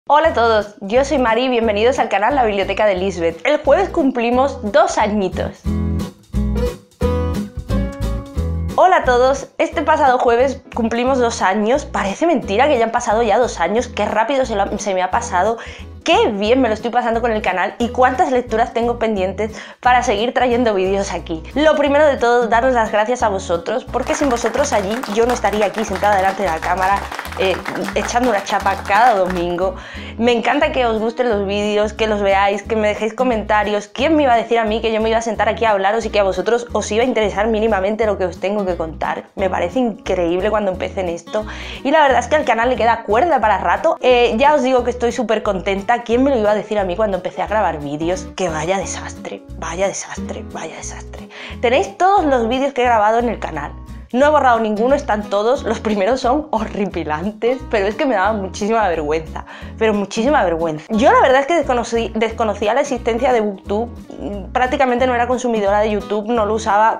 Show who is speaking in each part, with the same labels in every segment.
Speaker 1: Hola a todos, yo soy Mari y bienvenidos al canal La Biblioteca de Lisbeth. El jueves cumplimos 2 añitos. Hola a todos, este pasado jueves cumplimos 2 años. Parece mentira que ya han pasado ya 2 años, qué rápido se me ha pasado. Qué bien me lo estoy pasando con el canal y cuántas lecturas tengo pendientes para seguir trayendo vídeos aquí. Lo primero de todo, daros las gracias a vosotros, porque sin vosotros allí yo no estaría aquí sentada delante de la cámara echando una chapa cada domingo. Me encanta que os gusten los vídeos, que los veáis, que me dejéis comentarios. ¿Quién me iba a decir a mí que yo me iba a sentar aquí a hablaros y que a vosotros os iba a interesar mínimamente lo que os tengo que contar? Me parece increíble cuando empecé en esto y la verdad es que al canal le queda cuerda para rato. Ya os digo que estoy súper contenta. ¿Quién me lo iba a decir a mí cuando empecé a grabar vídeos? Que vaya desastre, vaya desastre, vaya desastre. Tenéis todos los vídeos que he grabado en el canal. No he borrado ninguno, están todos. Los primeros son horripilantes, pero es que me daba muchísima vergüenza. Pero muchísima vergüenza. Yo la verdad es que desconocía la existencia de BookTube. Prácticamente no era consumidora de YouTube, no lo usaba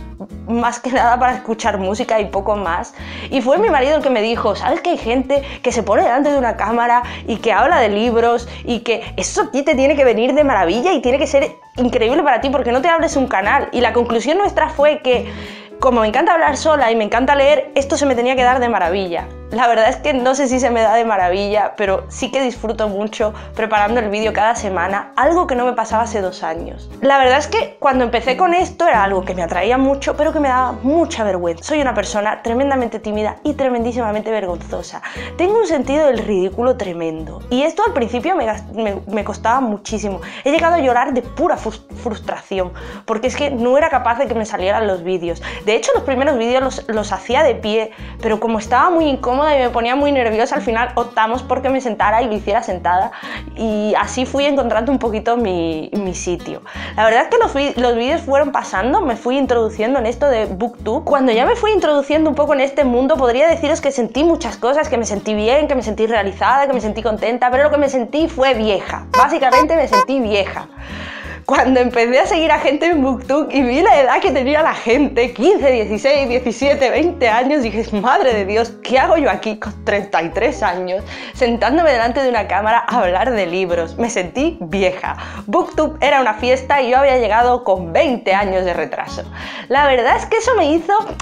Speaker 1: más que nada para escuchar música y poco más. Y fue mi marido el que me dijo, ¿sabes que hay gente que se pone delante de una cámara y que habla de libros y que eso a ti te tiene que venir de maravilla y tiene que ser increíble para ti porque no te abres un canal? Y la conclusión nuestra fue que, como me encanta hablar sola y me encanta leer, esto se me tenía que dar de maravilla. La verdad es que no sé si se me da de maravilla, pero sí que disfruto mucho preparando el vídeo cada semana, algo que no me pasaba hace 2 años. La verdad es que cuando empecé con esto era algo que me atraía mucho, pero que me daba mucha vergüenza. Soy una persona tremendamente tímida y tremendísimamente vergonzosa. Tengo un sentido del ridículo tremendo. Y esto al principio me costaba muchísimo. He llegado a llorar de pura frustración, porque es que no era capaz de que me salieran los vídeos. De hecho, los primeros vídeos los hacía de pie, pero como estaba muy incómoda y me ponía muy nerviosa, al final optamos por que me sentara y lo hiciera sentada, y así fui encontrando un poquito mi sitio. La verdad es que los vídeos fueron pasando, me fui introduciendo en esto de BookTube. Cuando ya me fui introduciendo un poco en este mundo, podría deciros que sentí muchas cosas, que me sentí bien, que me sentí realizada, que me sentí contenta, pero lo que me sentí fue vieja. Básicamente me sentí vieja. Cuando empecé a seguir a gente en BookTube y vi la edad que tenía la gente, 15, 16, 17, 20 años, dije, madre de Dios, ¿qué hago yo aquí con 33 años sentándome delante de una cámara a hablar de libros? Me sentí vieja. BookTube era una fiesta y yo había llegado con 20 años de retraso. La verdad es que eso me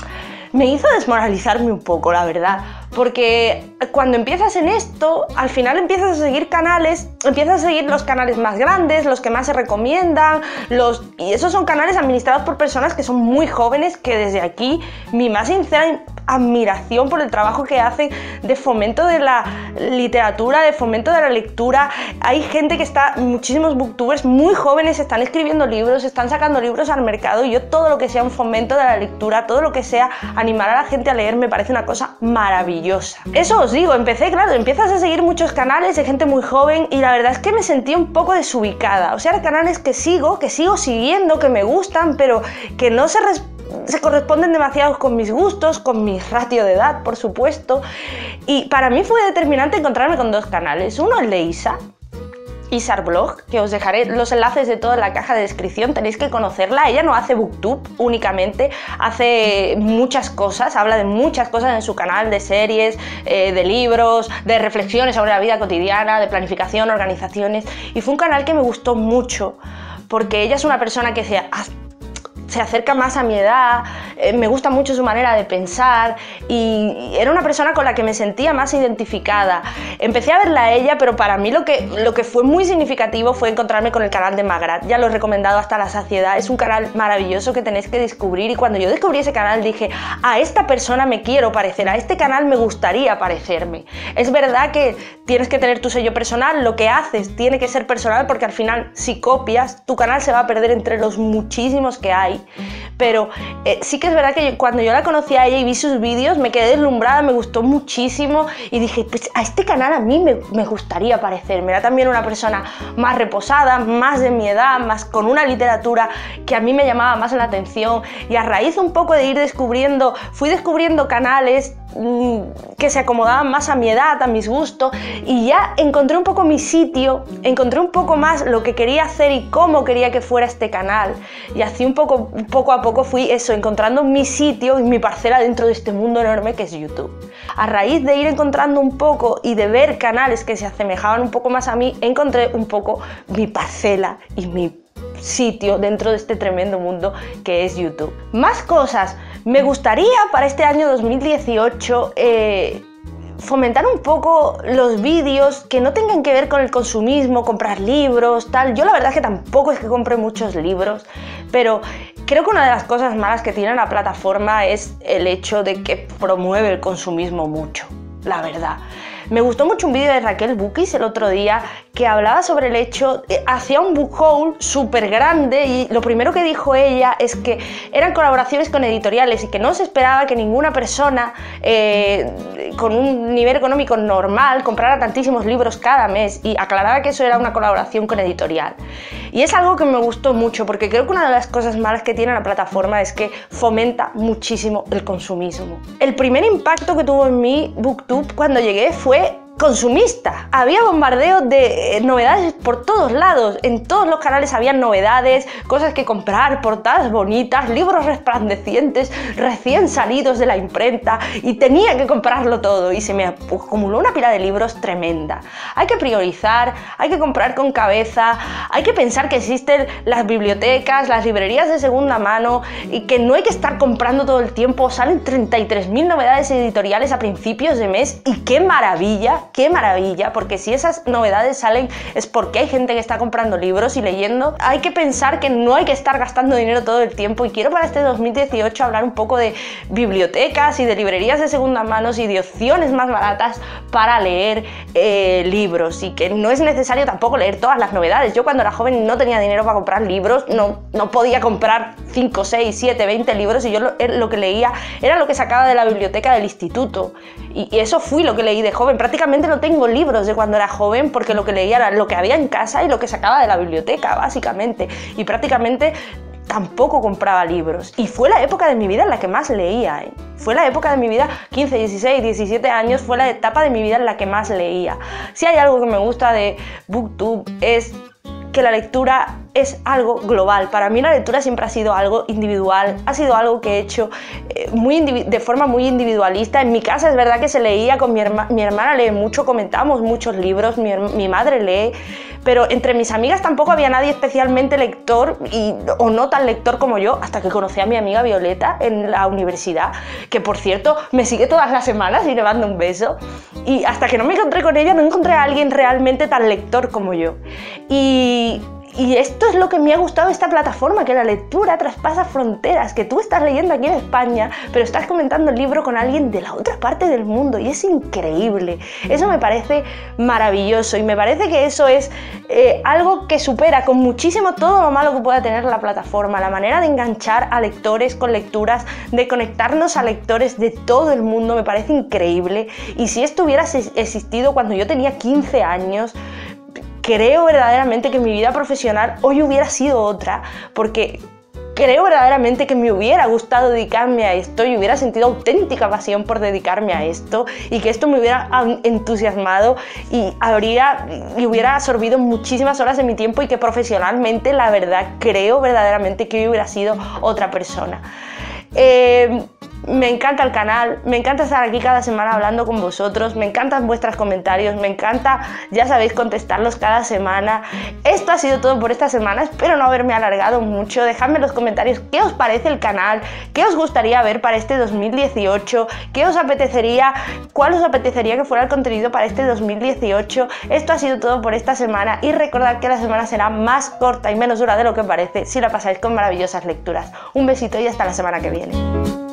Speaker 1: hizo desmoralizarme un poco, la verdad, porque cuando empiezas en esto, al final empiezas a seguir los canales más grandes, los que más se recomiendan, y esos son canales administrados por personas que son muy jóvenes, que desde aquí mi más sincera admiración por el trabajo que hacen de fomento de la literatura, de fomento de la lectura. Hay gente que muchísimos booktubers muy jóvenes están escribiendo libros, están sacando libros al mercado, y yo todo lo que sea un fomento de la lectura, todo lo que sea animar a la gente a leer, me parece una cosa maravillosa. Eso os digo, empiezas a seguir muchos canales de gente muy joven y la verdad es que me sentí un poco desubicada. O sea, canales que sigo siguiendo, que me gustan, pero que no se corresponden demasiado con mis gustos, con mi ratio de edad, por supuesto. Y para mí fue determinante encontrarme con 2 canales. Uno, el de Isar Blog, que os dejaré los enlaces de todo en la caja de descripción, tenéis que conocerla. Ella no hace BookTube únicamente, hace muchas cosas, habla de muchas cosas en su canal, de series, de libros, de reflexiones sobre la vida cotidiana, de planificación, organizaciones, y fue un canal que me gustó mucho, porque ella es una persona que se acerca más a mi edad, me gusta mucho su manera de pensar y era una persona con la que me sentía más identificada. Empecé a verla a ella, pero para mí lo que fue muy significativo fue encontrarme con el canal de Magrat. Ya lo he recomendado hasta la saciedad, es un canal maravilloso que tenéis que descubrir, y cuando yo descubrí ese canal dije, a esta persona me quiero parecer, a este canal me gustaría parecerme. Es verdad que tienes que tener tu sello personal, lo que haces tiene que ser personal, porque al final si copias, tu canal se va a perder entre los muchísimos que hay. Pero sí que es verdad que cuando yo la conocí a ella y vi sus vídeos me quedé deslumbrada, me gustó muchísimo y dije, pues a este canal a mí me gustaría parecerme. Era también una persona más reposada, más de mi edad, más con una literatura que a mí me llamaba más la atención, y a raíz un poco de fui descubriendo canales que se acomodaban más a mi edad, a mis gustos, y ya encontré un poco mi sitio, encontré un poco más lo que quería hacer y cómo quería que fuera este canal, y así poco a poco fui encontrando mi sitio y mi parcela dentro de este mundo enorme que es YouTube. A raíz de ir encontrando un poco y de ver canales que se asemejaban un poco más a mí, encontré un poco mi parcela y mi sitio dentro de este tremendo mundo que es YouTube. Más cosas. Me gustaría para este año 2018 fomentar un poco los vídeos que no tengan que ver con el consumismo, comprar libros, tal. Yo la verdad es que tampoco es que compre muchos libros, pero creo que una de las cosas malas que tiene la plataforma es el hecho de que promueve el consumismo mucho, la verdad. Me gustó mucho un vídeo de Raquel Bukis el otro día que hablaba sobre el hecho, hacía un book haul súper grande y lo primero que dijo ella es que eran colaboraciones con editoriales y que no se esperaba que ninguna persona con un nivel económico normal comprara tantísimos libros cada mes, y aclaraba que eso era una colaboración con editorial. Y es algo que me gustó mucho porque creo que una de las cosas malas que tiene la plataforma es que fomenta muchísimo el consumismo. El primer impacto que tuvo en mi BookTube cuando llegué fue consumista. Había bombardeo de novedades por todos lados, en todos los canales había novedades, cosas que comprar, portadas bonitas, libros resplandecientes recién salidos de la imprenta, y tenía que comprarlo todo y se me acumuló una pila de libros tremenda. Hay que priorizar, hay que comprar con cabeza, hay que pensar que existen las bibliotecas, las librerías de segunda mano y que no hay que estar comprando todo el tiempo. Salen 33.000 novedades editoriales a principios de mes y ¡qué maravilla! ¡Qué maravilla! Porque si esas novedades salen es porque hay gente que está comprando libros y leyendo. Hay que pensar que no hay que estar gastando dinero todo el tiempo, y quiero para este 2018 hablar un poco de bibliotecas y de librerías de segunda mano y de opciones más baratas para leer libros, y que no es necesario tampoco leer todas las novedades. Yo cuando era joven no tenía dinero para comprar libros, no podía comprar 5, 6, 7, 20 libros, y yo lo que leía era lo que sacaba de la biblioteca del instituto, y eso fui lo que leí de joven. Prácticamente no tengo libros de cuando era joven porque lo que leía era lo que había en casa y lo que sacaba de la biblioteca, básicamente, y prácticamente tampoco compraba libros. Y fue la época de mi vida en la que más leía, Fue la época de mi vida, 15, 16, 17 años, fue la etapa de mi vida en la que más leía. Si hay algo que me gusta de BookTube es que la lectura es algo global. Para mí la lectura siempre ha sido algo individual, ha sido algo que he hecho de forma muy individualista. En mi casa es verdad que se leía con mi hermana lee mucho, comentamos muchos libros, mi madre lee, pero entre mis amigas tampoco había nadie especialmente lector o no tan lector como yo, hasta que conocí a mi amiga Violeta en la universidad, que por cierto me sigue todas las semanas y le mando un beso, y hasta que no me encontré con ella no encontré a alguien realmente tan lector como yo. Y esto es lo que me ha gustado de esta plataforma, que la lectura traspasa fronteras, que tú estás leyendo aquí en España, pero estás comentando el libro con alguien de la otra parte del mundo, y es increíble. Eso me parece maravilloso, y me parece que eso es algo que supera con muchísimo todo lo malo que pueda tener la plataforma, la manera de enganchar a lectores con lecturas, de conectarnos a lectores de todo el mundo, me parece increíble. Y si esto hubiera existido cuando yo tenía 15 años, creo verdaderamente que mi vida profesional hoy hubiera sido otra, porque creo verdaderamente que me hubiera gustado dedicarme a esto y hubiera sentido auténtica pasión por dedicarme a esto, y que esto me hubiera entusiasmado y hubiera absorbido muchísimas horas de mi tiempo, y que profesionalmente, la verdad, creo verdaderamente que hoy hubiera sido otra persona. Me encanta el canal, me encanta estar aquí cada semana hablando con vosotros, me encantan vuestros comentarios, me encanta, ya sabéis, contestarlos cada semana. Esto ha sido todo por esta semana, espero no haberme alargado mucho. Dejadme en los comentarios qué os parece el canal, qué os gustaría ver para este 2018, cuál os apetecería que fuera el contenido para este 2018. Esto ha sido todo por esta semana, y recordad que la semana será más corta y menos dura de lo que parece si la pasáis con maravillosas lecturas. Un besito y hasta la semana que viene.